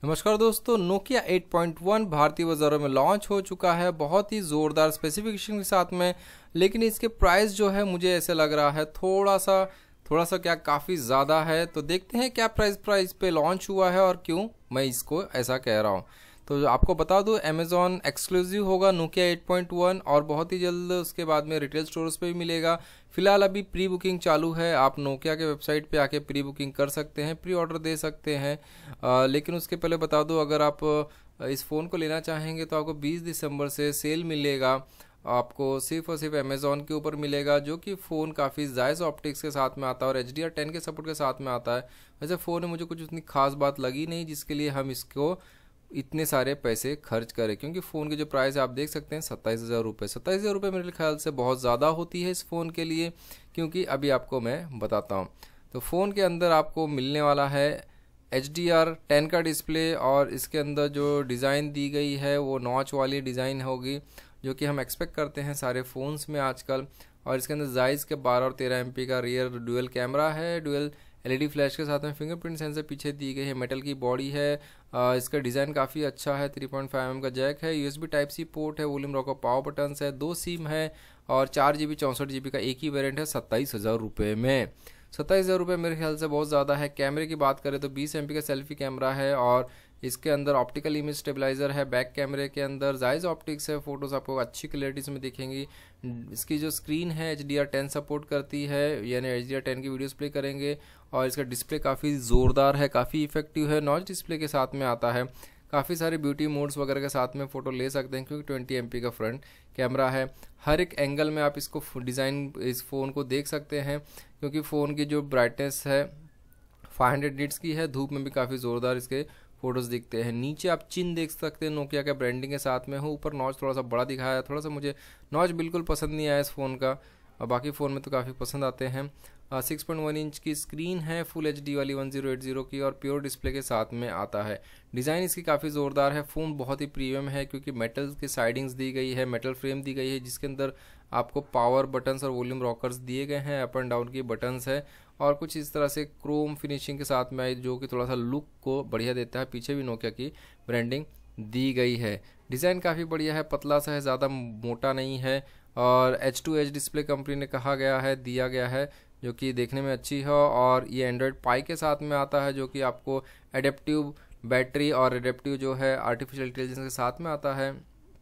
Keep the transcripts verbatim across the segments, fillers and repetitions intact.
नमस्कार दोस्तों, Nokia eight point one भारतीय बाज़ारों में लॉन्च हो चुका है बहुत ही ज़ोरदार स्पेसिफिकेशन के साथ में। लेकिन इसके प्राइस जो है मुझे ऐसे लग रहा है थोड़ा सा थोड़ा सा क्या काफ़ी ज़्यादा है। तो देखते हैं क्या प्राइस प्राइस पे लॉन्च हुआ है और क्यों मैं इसको ऐसा कह रहा हूँ। तो आपको बता दूं, अमेज़ॉन एक्सक्लूसिव होगा नोकिया एट पॉइंट वन और बहुत ही जल्द उसके बाद में रिटेल स्टोर्स पे भी मिलेगा। फिलहाल अभी प्री बुकिंग चालू है, आप नोकिया के वेबसाइट पे आके प्री बुकिंग कर सकते हैं, प्री ऑर्डर दे सकते हैं। आ, लेकिन उसके पहले बता दूं, अगर आप इस फ़ोन को लेना चाहेंगे तो आपको बीस दिसंबर से सेल मिलेगा। आपको सिर्फ और सिर्फ अमेज़ॉन के ऊपर मिलेगा, जो कि फ़ोन काफ़ी जायज़ ऑप्टिक्स के साथ में आता है और एच डी आर टेन के सपोर्ट के साथ में आता है। वैसे फ़ोन में मुझे कुछ उतनी खास बात लगी नहीं जिसके लिए हम इसको इतने सारे पैसे खर्च करें, क्योंकि फ़ोन की जो प्राइस है आप देख सकते हैं सत्ताईस हज़ार रुपये सत्ताईस हज़ार रुपये मेरे ख्याल से बहुत ज़्यादा होती है इस फ़ोन के लिए। क्योंकि अभी आपको मैं बताता हूँ, तो फ़ोन के अंदर आपको मिलने वाला है एच डी आर टेन का डिस्प्ले और इसके अंदर जो डिज़ाइन दी गई है वो नॉच वाली डिज़ाइन होगी, जो कि हम एक्सपेक्ट करते हैं सारे फ़ोन्स में आजकल। और इसके अंदर जायज़ के बारह और तेरह एम पी का रियर डुअल कैमरा है, dual L E D flash के साथ में फिंगरप्रिंट सेंसर पीछे दी गई है, मेटल की बॉडी है। आ, इसका डिज़ाइन काफ़ी अच्छा है। थ्री पॉइंट फाइव एम का जैक है, U S B type C port है, वॉल्यूम रॉकर पावर बटन्स है, दो सिम है और चार जी बी चौंसठ जी बी का एक ही वेरिएंट है सत्ताईस हज़ार रुपये में। सत्ताईस हज़ार रुपये मेरे ख्याल से बहुत ज़्यादा है। कैमरे की बात करें तो बीस एम पी का सेल्फी कैमरा है और इसके अंदर ऑप्टिकल इमेज स्टेबलाइजर है। बैक कैमरे के अंदर जायज़ ऑप्टिक्स है, फोटोज़ आपको अच्छी क्लैरिटी में दिखेंगी। इसकी जो स्क्रीन है H D R ten support करती है, यानी एच डी आर टेन की वीडियोस प्ले करेंगे। और इसका डिस्प्ले काफ़ी ज़ोरदार है, काफ़ी इफेक्टिव है, नॉच डिस्प्ले के साथ में आता है। काफ़ी सारे ब्यूटी मोड्स वगैरह के साथ में फ़ोटो ले सकते हैं, क्योंकि ट्वेंटी एम पी का फ्रंट कैमरा है। हर एक एंगल में आप इसको डिज़ाइन इस फ़ोन को देख सकते हैं, क्योंकि फ़ोन की जो ब्राइटनेस है फाइव हंड्रेड निट्स की है। धूप में भी काफ़ी ज़ोरदार इसके फोटोज़ दिखते हैं। नीचे आप चिन्ह देख सकते हैं नोकिया के ब्रांडिंग के साथ में हो। ऊपर नॉच थोड़ा सा बड़ा दिखाया है, थोड़ा सा मुझे नॉच बिल्कुल पसंद नहीं आया इस फ़ोन का, और बाकी फ़ोन में तो काफ़ी पसंद आते हैं। सिक्स पॉइंट वन इंच की स्क्रीन है, फुल एच डी वाली वन ज़ीरो एट ज़ीरो की, और प्योर डिस्प्ले के साथ में आता है। डिज़ाइन इसकी काफ़ी ज़ोरदार है। फ़ोन बहुत ही प्रीमियम है, क्योंकि मेटल की साइडिंग्स दी गई है, मेटल फ्रेम दी गई है, जिसके अंदर आपको पावर बटन्स और वॉल्यूम रॉकर्स दिए गए हैं, अप एंड डाउन की बटन्स है, और कुछ इस तरह से क्रोम फिनिशिंग के साथ में, जो कि थोड़ा सा लुक को बढ़िया देता है। पीछे भी नोकिया की ब्रांडिंग दी गई है। डिज़ाइन काफ़ी बढ़िया है, पतला सा है, ज़्यादा मोटा नहीं है, और H to H display company ने कहा गया है, दिया गया है, जो कि देखने में अच्छी है। और ये एंड्रॉयड पाई के साथ में आता है, जो कि आपको एडेप्टिव बैटरी और एडेप्टिव जो है आर्टिफिशियल इंटेलिजेंस के साथ में आता है।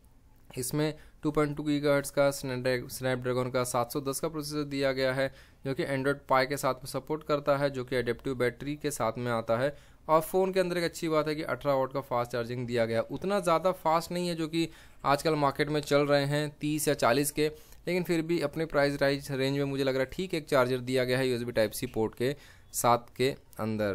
इसमें टू पॉइंट टू गीगाहर्ट्ज़ का स्नैपड्रैगन का सात सौ दस का प्रोसेसर दिया गया है, जो कि एंड्रॉयड पाई के साथ में सपोर्ट करता है, जो कि एडेप्टिव बैटरी के साथ में आता है। और फ़ोन के अंदर एक अच्छी बात है कि अठारह वाट का फास्ट चार्जिंग दिया गया है। उतना ज़्यादा फास्ट नहीं है जो कि आजकल मार्केट में चल रहे हैं तीस या चालीस के, लेकिन फिर भी अपने प्राइस राइज रेंज में मुझे लग रहा है ठीक एक चार्जर दिया गया है U S B type C port के साथ के अंदर।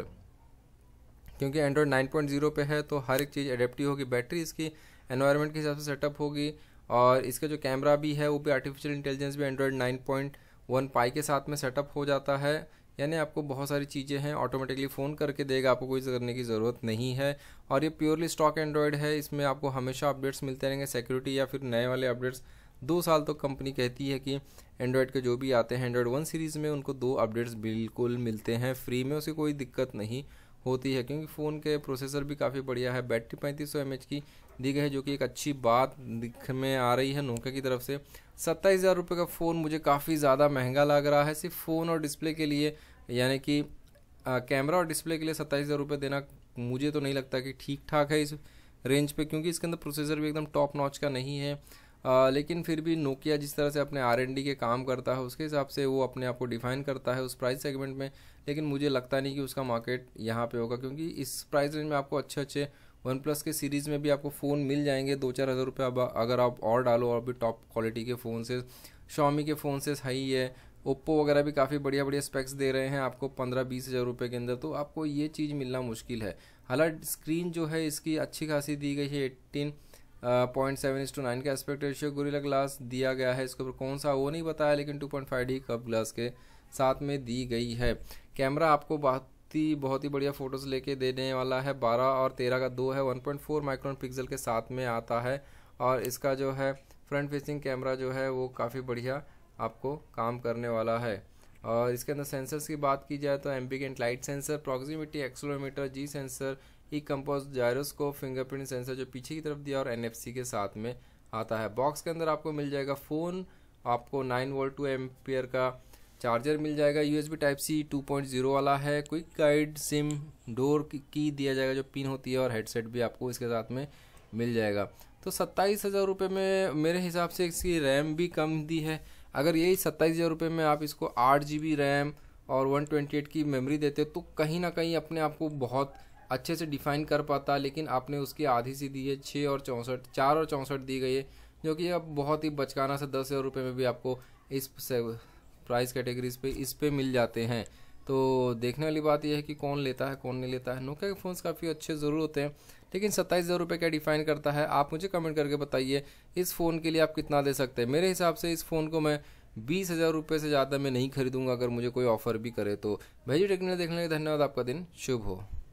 क्योंकि एंड्रॉयड नाइन पॉइंट ज़ीरो पे है, तो हर एक चीज़ एडेप्टिव होगी। बैटरी इसकी एनवायरनमेंट के हिसाब से सेटअप होगी, और इसका जो कैमरा भी है वो भी आर्टिफिशियल इंटेलिजेंस भी Android nine point one pie के साथ में सेटअप हो जाता है। यानी आपको बहुत सारी चीज़ें हैं ऑटोमेटिकली फ़ोन करके देगा, आपको कोई करने की ज़रूरत नहीं है। और ये प्योरली स्टॉक एंड्रॉयड है, इसमें आपको हमेशा अपडेट्स मिलते रहेंगे, सिक्योरिटी या फिर नए वाले अपडेट्स। दो साल तो कंपनी कहती है कि एंड्रॉयड के जो भी आते हैं एंड्रॉयड वन सीरीज़ में उनको दो अपडेट्स बिल्कुल मिलते हैं फ्री में, उसकी कोई दिक्कत नहीं होती है, क्योंकि फ़ोन के प्रोसेसर भी काफ़ी बढ़िया है। बैटरी पैंतीस सौ एम एच की दी गई है, जो कि एक अच्छी बात दिख में आ रही है नोकिया की तरफ से। सत्ताईस हज़ार रुपये का फ़ोन मुझे काफ़ी ज़्यादा महंगा लग रहा है सिर्फ फ़ोन और डिस्प्ले के लिए, यानी कि कैमरा और डिस्प्ले के लिए सत्ताईस हज़ार रुपये देना मुझे तो नहीं लगता कि ठीक ठाक है इस रेंज पे, क्योंकि इसके अंदर प्रोसेसर भी एकदम टॉप नॉच का नहीं है। आ, लेकिन फिर भी नोकिया जिस तरह से अपने आर एन डी के काम करता है उसके हिसाब से वो अपने आप को डिफाइन करता है उस प्राइस सेगमेंट में। लेकिन मुझे लगता नहीं कि उसका मार्केट यहाँ पे होगा, क्योंकि इस प्राइस रेंज में आपको अच्छे अच्छे वन प्लस के सीरीज़ में भी आपको फ़ोन मिल जाएंगे दो चार हज़ार रुपये अगर आप और डालो, और भी टॉप क्वालिटी के फ़ोन से, शॉमी के फ़ोन से सही है। ओप्पो वगैरह भी काफ़ी बढ़िया बढ़िया स्पेक्स दे रहे हैं आपको पंद्रह बीस हज़ार रुपये के अंदर, तो आपको ये चीज़ मिलना मुश्किल है। हालांकि स्क्रीन जो है इसकी अच्छी खासी दी गई है, eighteen point seven is to nine का एस्पेक्ट रेशियो गोरिल्ला ग्लास दिया गया है। इसके ऊपर कौन सा वो नहीं बताया, लेकिन two point five D curve glass के साथ में दी गई है। कैमरा आपको बहुत ही बहुत ही बढ़िया फ़ोटोज़ लेके देने वाला है, बारह और तेरह का दो है, one point four micron pixel के साथ में आता है। और इसका जो है फ्रंट फेसिंग कैमरा जो है वो काफ़ी बढ़िया आपको काम करने वाला है। और इसके अंदर सेंसर्स की बात की जाए तो ambient light sensor, proximity accelerometer, G sensor, E compass gyroscope, fingerprint sensor जो पीछे की तरफ दिया और एन एफ सी के साथ में आता है। बॉक्स के अंदर आपको मिल जाएगा फ़ोन, आपको नाइन वोल्ट टू एम्पियर का चार्जर मिल जाएगा, USB type C two point zero वाला है, क्विक गाइड, सिम, डोर की दिया जाएगा जो पिन होती है, और हेडसेट भी आपको इसके साथ में मिल जाएगा। तो सत्ताईस हज़ार रुपये में मेरे हिसाब से इसकी रैम भी कम दी है। अगर यही सत्ताईस हज़ार रुपये में आप इसको आठ जी बी रैम और वन ट्वेंटी एट की मेमोरी देते तो कहीं ना कहीं अपने आप को बहुत अच्छे से डिफाइन कर पाता, लेकिन आपने उसकी आधी सी दी है, छः और चौंसठ चार और चौंसठ दी गई है, जो कि अब बहुत ही बचकाना से दस हज़ार रुपये में भी आपको इस प्राइस कैटेगरीज पे इस पे मिल जाते हैं। तो देखने वाली बात यह है कि कौन लेता है कौन नहीं लेता है। नोकिया के फ़ोन्स काफ़ी अच्छे ज़रूर होते हैं, लेकिन सत्ताईस हज़ार रुपये क्या डिफाइन करता है, आप मुझे कमेंट करके बताइए इस फ़ोन के लिए आप कितना दे सकते हैं। मेरे हिसाब से इस फ़ोन को मैं बीस हज़ार रुपये से ज़्यादा मैं नहीं खरीदूंगा, अगर मुझे कोई ऑफ़र भी करे तो। भाई टेक्निकल देखने के लिए धन्यवाद, आपका दिन शुभ हो।